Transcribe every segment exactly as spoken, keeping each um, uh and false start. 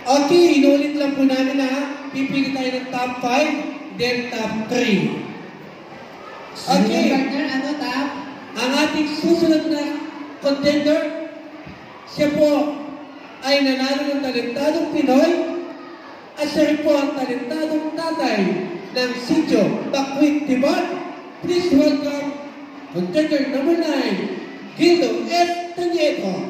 Okay, inulit lang po namin ha. Pipili tayo ng top five, then top three. Okay. Partner, ano top? Ang ating susunod na contender, siya po ay nanalo ng talentadong Pinoy at siya rin po ang talentadong tatay ng Sitio Bakwit Tiban. Please welcome contender number nine, Gildo F. Tanieto.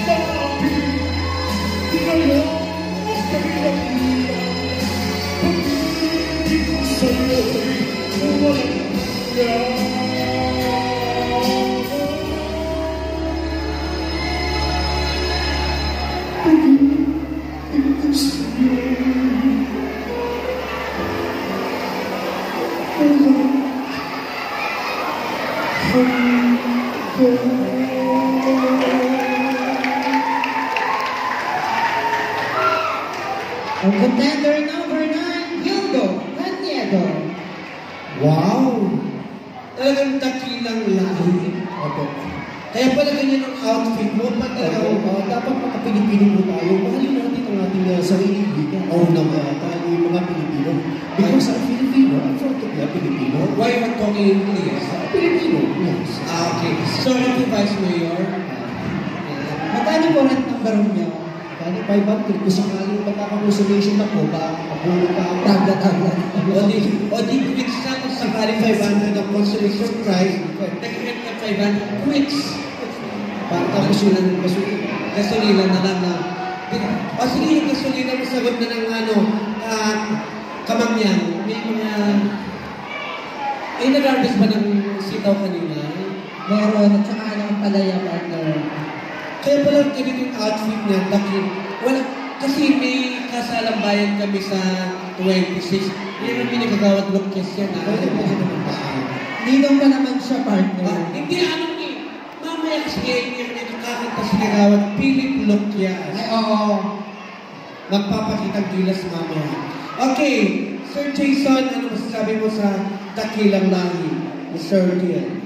Ang contender number nine, Hildo Caniedo. Wow! Talagang dakilang lahi. Opo. Kaya pala ganyan ang outfit mo. Pa talaga, Uh, dapat mga Pilipino po tayo. Mahalin natin ang ating uh, sarili dito. Oo naman. Uh, tayo yung mga Pilipino. Because ang Filipino, ang front of the Pilipino. Why you are talking English? Pilipino. Yes. Ah, okay. Sorry to Vice Mayor. Magkano po rent ng baron niya? Magkano five hundred? Kung sakaling magkakakonsolation ako, baka mapulong pa ako. Tagda-tagda. O di, o di, quits na kung sakaling five hundred ang consolation prize. Nag-hit na five hundred, quits. Para tapos yun ang gasolina. Gasolina na lang na. O sige, yung gasolina mo sagot na ng ano, uh, kamangyan. May mga... Ay, nag-harvest ba ng sitaw kanina? Meron, at saka ano ang palaya partner. Kaya pala ganito yung outfit niya, laki. Wala, kasi may kasalang bayan kami sa twenty-six. Yan ang pinagagawat Lucas yan. Ah. Ninong pa naman siya, partner. Ah, hindi, ano ni, mamaya kasi ngayon nito kakanta si Kagawad, Philip Lucas. Ay, oo. Magpapakitang gilas mamaya. Okay, Sir Jason, ano masasabi mo sa dakilang lahi ni Sir Diel?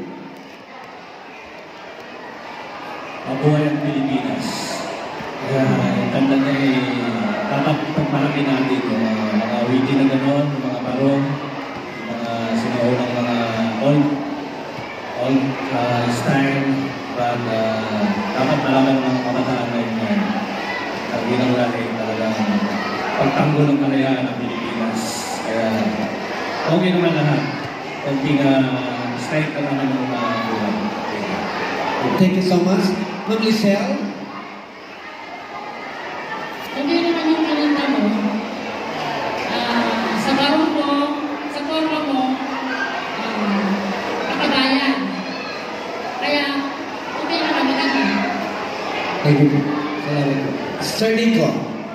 Mabuhay ang Pilipinas. Kaya tanda niya eh, dapat pagmalaki natin yung mga, mga wiki na gano'n, yung mga barong, yung mga sinaunang mga old, old uh, style, but uh, dapat malaman ng mga kabataan na yun yan. Sabi ng lahi talagang pagtanggol ng kalayaan ng Pilipinas. Kaya okay naman lahat. Kunting uh, style ka naman ng mga buwan. Thank you so much. Ma'am Lisel? Hindi naman yung kanina mo. Uh, sa barong mo, sa korma mo, uh, nakabayan. Kaya, okay naman maganda. Thank you po. Salamat po. Sir Nico?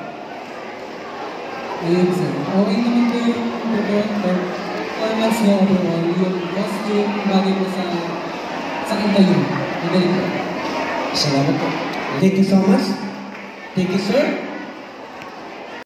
Ayun sir. Okay naman po yung performance niya overall. Yung costume, bagay po sa sa interview. Magaling po. Salamat po. Thank you so much. Thank you, sir.